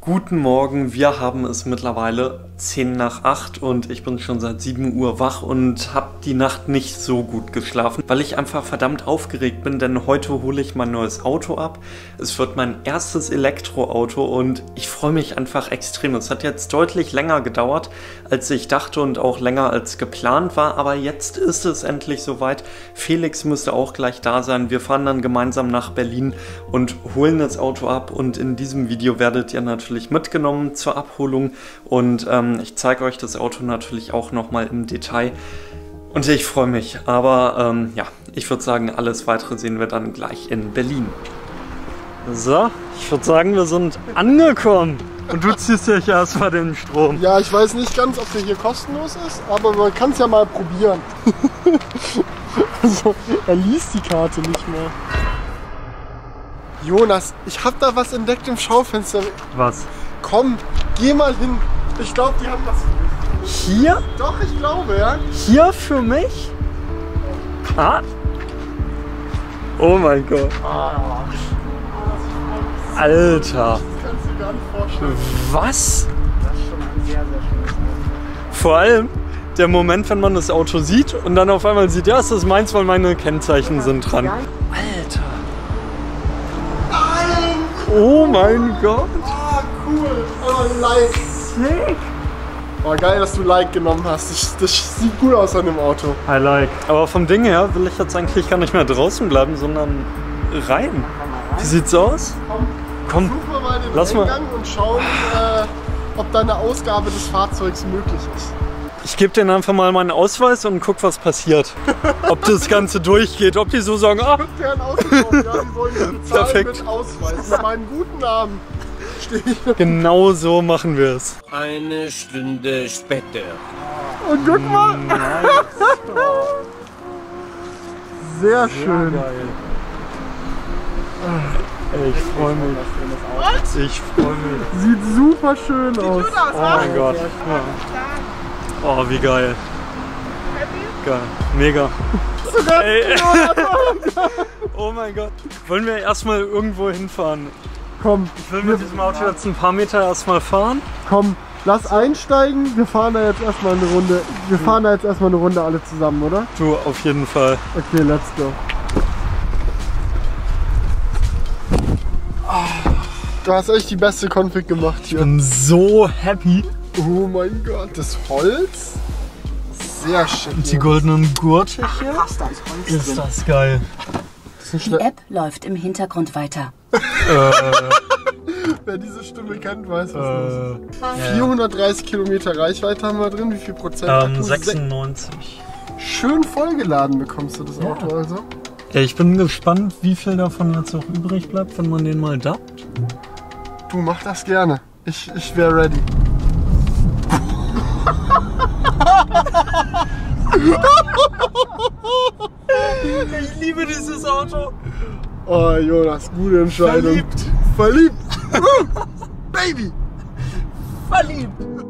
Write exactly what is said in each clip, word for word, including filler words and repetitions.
Guten Morgen, wir haben es mittlerweile zehn nach acht und ich bin schon seit sieben Uhr wach und habe die Nacht nicht so gut geschlafen, weil ich einfach verdammt aufgeregt bin, denn heute hole ich mein neues Auto ab. Es wird mein erstes Elektroauto und ich freue mich einfach extrem. Es hat jetzt deutlich länger gedauert, als ich dachte und auch länger als geplant war, aber jetzt ist es endlich soweit. Felix müsste auch gleich da sein. Wir fahren dann gemeinsam nach Berlin und holen das Auto ab und in diesem Video werdet ihr natürlich mitgenommen zur Abholung und ähm, ich zeige euch das Auto natürlich auch nochmal im Detail und ich freue mich, aber ähm, ja, ich würde sagen, alles weitere sehen wir dann gleich in Berlin. So, ich würde sagen, wir sind angekommen und du ziehst dich erstmal den Strom. Ja, ich weiß nicht ganz, ob der hier kostenlos ist, aber man kann es ja mal probieren. Also, er liest die Karte nicht mehr. Jonas, ich hab da was entdeckt im Schaufenster. Was? Komm, geh mal hin. Ich glaube, die haben was für mich. Hier? Doch, ich glaube, ja. Hier für mich? Ah. Oh mein Gott. Alter. Das kannst du gar nicht vorstellen. Was? Das ist schon ein sehr, sehr schönes Auto. Vor allem der Moment, wenn man das Auto sieht und dann auf einmal sieht, ja, es ist meins, weil meine Kennzeichen sind dran. Alter. Oh mein Gott! Ah, cool! Oh, Like! Sick! Oh, geil, dass du Like genommen hast. Das, das sieht gut aus an dem Auto. I like. Aber vom Ding her will ich jetzt eigentlich gar nicht mehr draußen bleiben, sondern rein. Wie sieht's aus? Komm, Komm, suchen wir mal den lass Eingang mal. und schauen, äh, ob da eine Ausgabe des Fahrzeugs möglich ist. Ich gebe denen einfach mal meinen Ausweis und guck, was passiert. Ob das Ganze durchgeht, ob die so sagen, ah. Ja, ein Ausweis, ja, die sollen ja bezahlen Perfekt. mit Ausweis. Mit meinem guten Namen stehe ich. Genau so machen wir es. Eine Stunde später. Und guck mal. Sehr schön. Geil. Ey, ich freue mich. Was? Ich freue mich. Sieht super schön aus. Oh mein Gott. Ja. Oh, wie geil. Geil. Mega. Ey. Oh mein Gott. Wollen wir erstmal irgendwo hinfahren? Komm, Ich will mit diesem Auto jetzt ein paar Meter erstmal fahren. komm, lass einsteigen. Wir fahren da jetzt erstmal eine Runde. Wir fahren da jetzt erstmal eine Runde alle zusammen, oder? Du, auf jeden Fall. Okay, let's go. Du hast echt die beste Config gemacht Ich hier. bin so happy. Oh mein Gott, das Holz? Sehr schön. Und die goldenen Gurte hier. Krass, da ist Holz Ist drin. das geil. Das ist ein Die Schle- App läuft im Hintergrund weiter. Äh, Wer diese Stimme kennt, weiß was los ist. äh, vierhundertdreißig Kilometer Reichweite haben wir drin. Wie viel Prozent? ähm, Akku? sechsundneunzig. Schön vollgeladen bekommst du das Ja. Auto also. Ja, ich bin gespannt, wie viel davon jetzt auch übrig bleibt, wenn man den mal dappt. Du, mach das gerne. Ich, ich wäre ready. Ich liebe dieses Auto. Oh, Jonas, gute Entscheidung. Verliebt. Verliebt. Baby. Verliebt.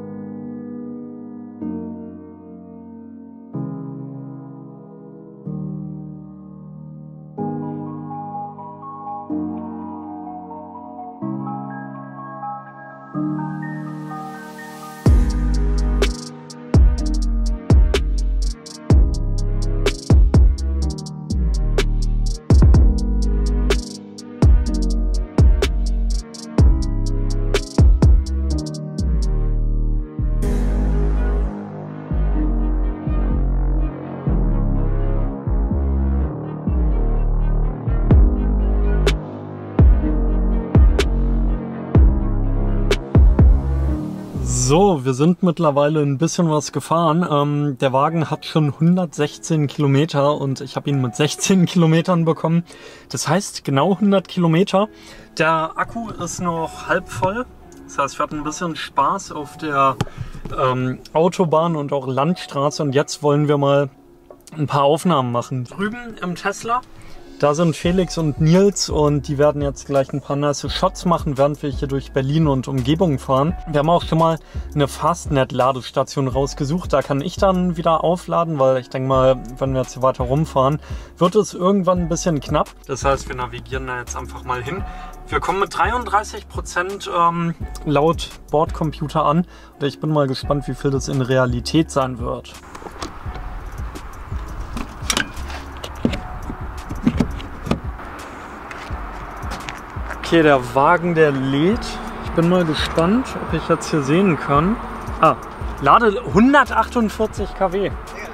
So, wir sind mittlerweile ein bisschen was gefahren. Ähm, der Wagen hat schon hundertsechzehn Kilometer und ich habe ihn mit sechzehn Kilometern bekommen. Das heißt genau hundert Kilometer. Der Akku ist noch halb voll. Das heißt, wir hatten ein bisschen Spaß auf der ähm, Autobahn und auch Landstraße. Und jetzt wollen wir mal ein paar Aufnahmen machen. Drüben im Tesla, Da sind Felix und Nils und die werden jetzt gleich ein paar nice Shots machen, während wir hier durch Berlin und Umgebung fahren. Wir haben auch schon mal eine Fastnet-Ladestation rausgesucht. Da kann ich dann wieder aufladen, weil ich denke mal, wenn wir jetzt hier weiter rumfahren, wird es irgendwann ein bisschen knapp. Das heißt, wir navigieren da jetzt einfach mal hin. Wir kommen mit dreiunddreißig Prozent ähm, laut Bordcomputer an und ich bin mal gespannt, wie viel das in Realität sein wird. Okay, der Wagen, der lädt. Ich bin mal gespannt, ob ich jetzt hier sehen kann. Ah, lade hundertachtundvierzig Kilowatt.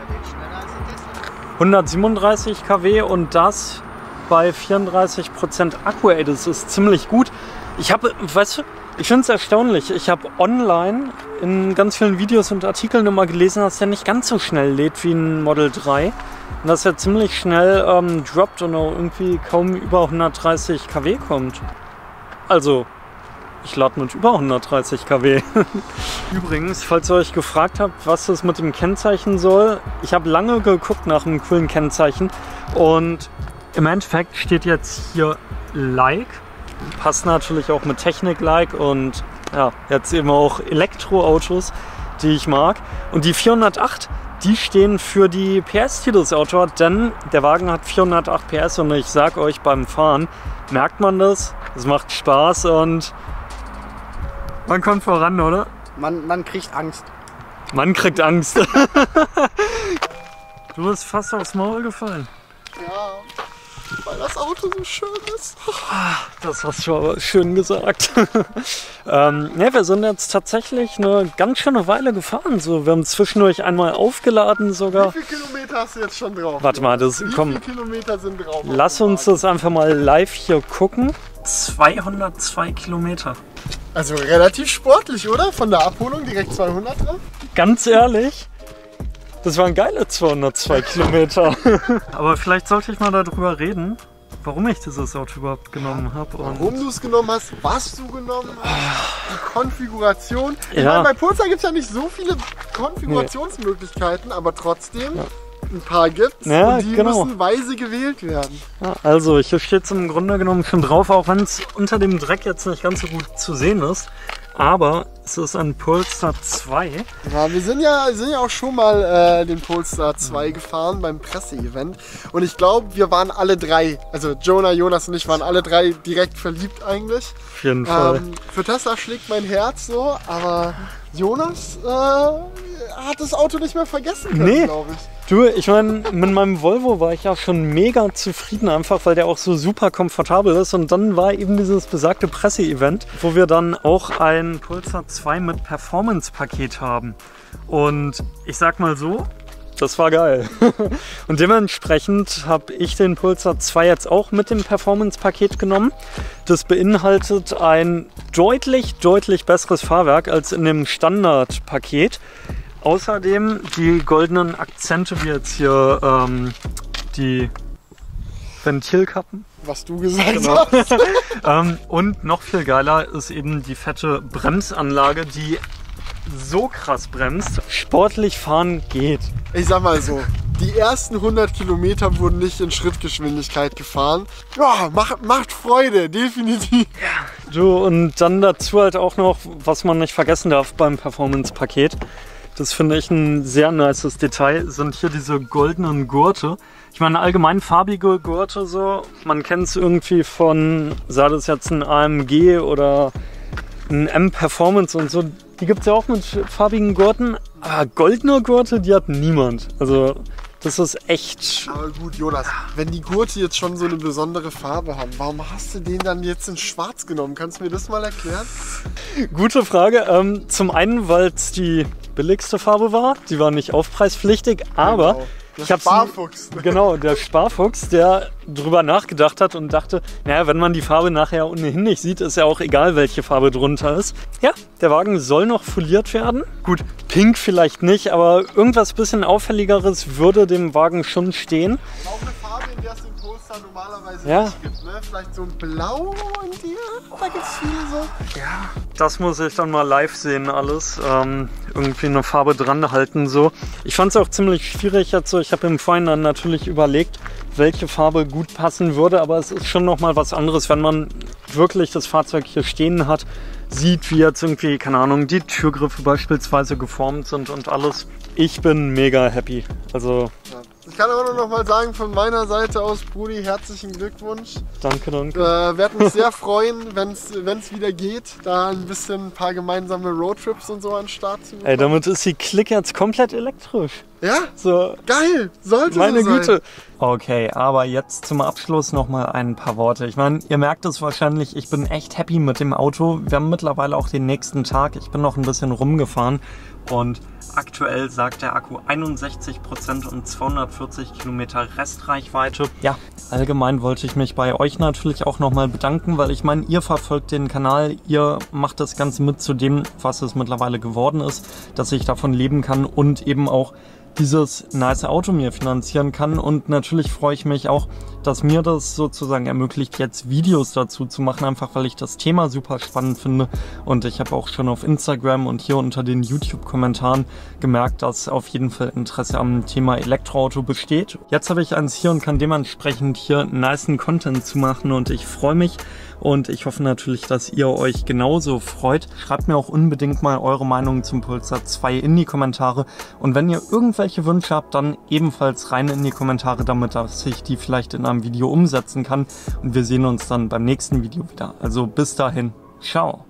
hundertsiebenunddreißig Kilowatt und das bei vierunddreißig Prozent Akku. Ey, das ist ziemlich gut. Ich habe, weißt du, ich finde es erstaunlich. Ich habe online in ganz vielen Videos und Artikeln immer gelesen, dass der nicht ganz so schnell lädt wie ein Model drei. Und dass er ziemlich schnell ähm, droppt und auch irgendwie kaum über hundertdreißig Kilowatt kommt. Also, ich lade mit über hundertdreißig Kilowatt. Übrigens, falls ihr euch gefragt habt, was das mit dem Kennzeichen soll, ich habe lange geguckt nach einem coolen Kennzeichen und im Endeffekt steht jetzt hier Like. Passt natürlich auch mit Technik-Like und ja, jetzt eben auch Elektroautos, die ich mag. Und die vierhundertacht, die stehen für die P S, die das Auto hat, denn der Wagen hat vierhundertacht P S und ich sag euch, beim Fahren merkt man das, es macht Spaß und man kommt voran, oder? Man, man kriegt Angst. Man kriegt Angst. Du bist fast aufs Maul gefallen. Ja, weil das Auto so schön ist. Das hast du aber schön gesagt. ähm, ne, wir sind jetzt tatsächlich eine ganz schöne Weile gefahren. So, wir haben zwischendurch einmal aufgeladen sogar. Wie viele Kilometer hast du jetzt schon drauf? Warte mal, das, Wie komm, viele Kilometer sind drauf? lass uns das einfach mal live hier gucken. zweihundertzwei Kilometer. Also relativ sportlich, oder? Von der Abholung direkt zweihundert drauf? Ganz ehrlich, das waren geile zweihundertzwei Kilometer. Aber vielleicht sollte ich mal darüber reden, warum ich dieses Auto überhaupt genommen habe. Warum du es genommen hast, was du genommen hast, die Konfiguration. Ich Ja. meine, bei Polestar gibt es ja nicht so viele Konfigurationsmöglichkeiten, nee. aber trotzdem ja. ein paar gibt es ja, und die genau. müssen weise gewählt werden. Ja, also hier steht es im Grunde genommen schon drauf, auch wenn es unter dem Dreck jetzt nicht ganz so gut zu sehen ist. Aber es ist ein Polestar zwei. Ja, wir sind ja, sind ja auch schon mal äh, den Polestar zwei gefahren beim Presseevent. Und ich glaube, wir waren alle drei, also Jonah, Jonas und ich waren alle drei direkt verliebt eigentlich. Auf jeden Fall. Ähm, für Tesla schlägt mein Herz so, aber Jonas äh, hat das Auto nicht mehr vergessen können, Nee. glaube ich. Du, ich meine, mit meinem Volvo war ich ja schon mega zufrieden, einfach weil der auch so super komfortabel ist. Und dann war eben dieses besagte Presseevent, wo wir dann auch ein Polestar zwei mit Performance-Paket haben. Und ich sag mal so, das war geil. Und dementsprechend habe ich den Polestar zwei jetzt auch mit dem Performance-Paket genommen. Das beinhaltet ein deutlich, deutlich besseres Fahrwerk als in dem Standard-Paket. Außerdem die goldenen Akzente, wie jetzt hier ähm, die Ventilkappen. Was du gesagt Genau. hast. ähm, und noch viel geiler ist eben die fette Bremsanlage, die so krass bremst. Sportlich fahren geht. Ich sag mal so, die ersten hundert Kilometer wurden nicht in Schrittgeschwindigkeit gefahren. Ja, macht, macht Freude, definitiv. Du, und dann dazu halt auch noch, was man nicht vergessen darf beim Performance-Paket. Das finde ich ein sehr nices Detail, sind hier diese goldenen Gurte. Ich meine, allgemein farbige Gurte so. Man kennt es irgendwie von, sei das jetzt ein A M G oder ein M-Performance und so. Die gibt es ja auch mit farbigen Gurten. Aber goldene Gurte, die hat niemand. Also das ist echt... Aber gut, Jonas, wenn die Gurte jetzt schon so eine besondere Farbe haben, warum hast du den dann jetzt in schwarz genommen? Kannst du mir das mal erklären? Gute Frage. Ähm, zum einen, weil es die billigste Farbe war. Die war nicht aufpreispflichtig, aber... Genau. Der Ich hab's- Sparfuchs. Genau, der Sparfuchs, der drüber nachgedacht hat und dachte, naja, wenn man die Farbe nachher ohnehin nicht sieht, ist ja auch egal, welche Farbe drunter ist. Ja, der Wagen soll noch foliert werden. Gut, pink vielleicht nicht, aber irgendwas bisschen auffälligeres würde dem Wagen schon stehen. Auch eine Farbe, in der es den Polestar normalerweise Ja. nicht gibt, ne? Vielleicht so ein Blau in dir? Da gibt es viele so. Ja, das muss ich dann mal live sehen alles. Ähm, irgendwie eine Farbe dran halten so. Ich fand es auch ziemlich schwierig jetzt so. Ich habe im Vorhinein natürlich überlegt, welche Farbe gut passen würde, aber es ist schon nochmal was anderes, wenn man wirklich das Fahrzeug hier stehen hat, sieht, wie jetzt irgendwie, keine Ahnung, die Türgriffe beispielsweise geformt sind und alles. Ich bin mega happy. Also Ja. Ich kann auch nur noch mal sagen, von meiner Seite aus, Brudi, herzlichen Glückwunsch. danke, danke. Äh, werde mich sehr freuen, wenn es wieder geht, da ein bisschen ein paar gemeinsame Roadtrips und so an den Start zu bekommen. Ey, damit ist die Clique jetzt komplett elektrisch. Ja? So, Geil! Sollte meine so sein. Güte. Okay, aber jetzt zum Abschluss nochmal ein paar Worte. Ich meine, ihr merkt es wahrscheinlich, ich bin echt happy mit dem Auto. Wir haben mittlerweile auch den nächsten Tag. Ich bin noch ein bisschen rumgefahren und aktuell sagt der Akku einundsechzig Prozent und zweihundertvierzig Kilometer Restreichweite. Ja, allgemein wollte ich mich bei euch natürlich auch nochmal bedanken, weil ich meine, ihr verfolgt den Kanal, ihr macht das Ganze mit zu dem, was es mittlerweile geworden ist, dass ich davon leben kann und eben auch dieses nice Auto mir finanzieren kann. Und natürlich freue ich mich auch, dass mir das sozusagen ermöglicht, jetzt Videos dazu zu machen, einfach weil ich das Thema super spannend finde. Und ich habe auch schon auf Instagram und hier unter den YouTube-Kommentaren gemerkt, dass auf jeden Fall Interesse am Thema Elektroauto besteht. Jetzt habe ich eins hier und kann dementsprechend hier nicen Content zu machen und ich freue mich. Und ich hoffe natürlich, dass ihr euch genauso freut. Schreibt mir auch unbedingt mal eure Meinung zum Polestar zwei in die Kommentare. Und wenn ihr irgendwelche Wünsche habt, dann ebenfalls rein in die Kommentare, damit dass ich die vielleicht in einem Video umsetzen kann. Und wir sehen uns dann beim nächsten Video wieder. Also bis dahin, ciao.